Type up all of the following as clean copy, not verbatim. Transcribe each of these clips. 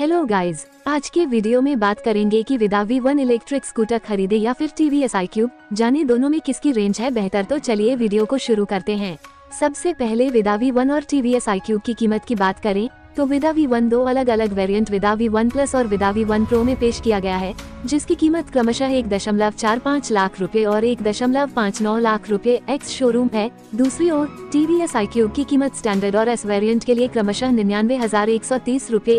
Hello guys, आज के video में बात करेंगे कि विदा V1 इलेक्ट्रिक स्कूटर खरीदे या फिर TVS iQube, जाने दोनों में किसकी रेंज है बेहतर। तो चलिए वीडियो को शुरू करते हैं। सबसे पहले विदा V1 और TVS iQube की कीमत की बात करें तो विदा V1 दो अलग अलग वेरिएंट विदा V1 प्लस और विदा V1 प्रो में पेश किया गया है, जिसकी कीमत क्रमशः 1.45 लाख रुपए और 1.59 लाख रुपए एक्स शोरूम है। दूसरी ओर TVS iQube की कीमत स्टैंडर्ड और एस वेरिएंट के लिए क्रमशः 99,130 रुपए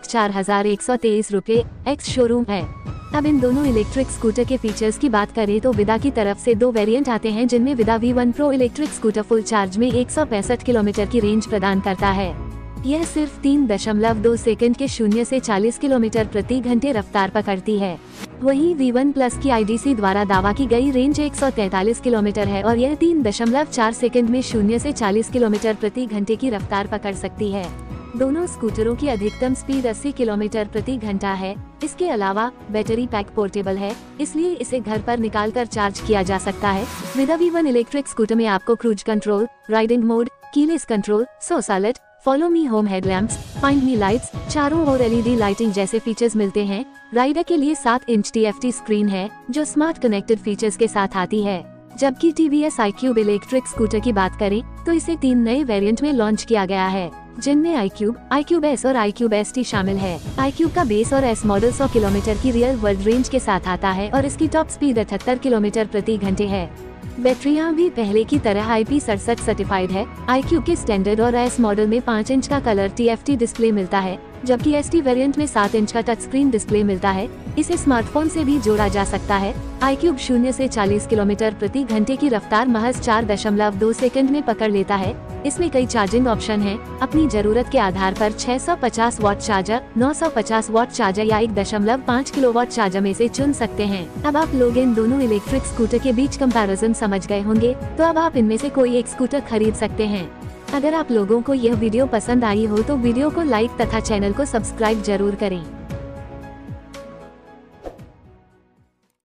1,04,123 रुपए एक्स शोरूम है। अब इन दोनों इलेक्ट्रिक स्कूटर के फीचर्स की बात करें तो विदा की तरफ से दो वेरिएंट आते हैं, जिनमें Vida V1 pro electric scooter full charge में 165 किलोमीटर की रेंज प्रदान करता है। यह सिर्फ 3.2 सेकंड के 0 से 40 किलोमीटर प्रति घंटे रफ्तार पकड़ती है। वहीं V1 प्लस की IDC द्वारा दावा की गई रेंज 143 किलोमीटर है और यह 3.4 सेकंड में 0 से 40 किलोमीटर प्रति घंटे की रफ्तार पकड़ सकती है। दोनों स्कूटरों की अधिकतम स्पीड 80 किलोमीटर प्रति घंटा है। इसके अलावा बैटरी पैक पोर्टेबल है, इसलिए इसे घर पर निकाल कर चार्ज किया जा सकता है। विदा V1 इलेक्ट्रिक स्कूटर में आपको cruise control, riding mode, keyless control, so silent, follow me home headlamps, find me lights, चारों ओर LED लाइटिंग जैसे फीचर्स मिलते हैं। राइडर के लिए 7 इंच TFT स्क्रीन है, जो स्मार्ट कनेक्टेड फीचर्स के साथ आती है। जबकि TVS iQube इलेक्ट्रिक स्कूटर की बात करें तो इसे 3 नए वेरिएंट में लॉन्च किया गया है, जिनमें iQube, iQube S और iQube ST शामिल है। iQube का बेस और S मॉडल 100 किलोमीटर की रियल वर्ल्ड रेंज के साथ आता है और इसकी टॉप स्पीड 78 किलोमीटर प्रति घंटे है। बैटरियां भी पहले की तरह IP67 सर्टिफाइड है। iQube के स्टैंडर्ड और S मॉडल में 5 इंच का कलर TFT डिस्प्ले मिलता है, जबकि ST वेरिएंट में 7 इंच का टच स्क्रीन डिस्प्ले मिलता है। इसे स्मार्टफोन से भी जोड़ा जा सकता है। iQube 0 से 40 किलोमीटर प्रति घंटे की रफ्तार महज 4.2 सेकंड में पकड़ लेता है। इसमें कई चार्जिंग ऑप्शन हैं। अपनी जरूरत के आधार पर 650 वॉट चार्जर, 950 वॉट चार्जर या 1.5 किलोवाट चार्जर में से चुन सकते हैं। अब आप लोग इन दोनों इलेक्ट्रिक स्कूटर के बीच कंपैरिजन समझ गए होंगे, तो अब आप इनमें से कोई एक स्कूटर खरीद सकते हैं। अगर आप लोगों को यह वीडियो पसंद आई हो तो वीडियो को लाइक तथा चैनल को सब्सक्राइब जरूर करें।